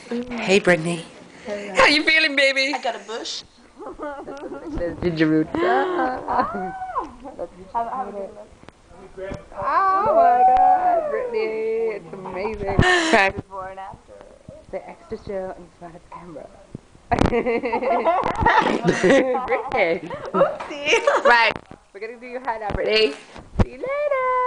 Hey, Britney. How you feeling, baby? I got a bush. Ginger root. Have a good look. Oh my God, Britney, it's amazing. Before and after. The extra show and smile at the camera. Britney. Oopsie. Right, we're gonna do your head now, Britney. See you later.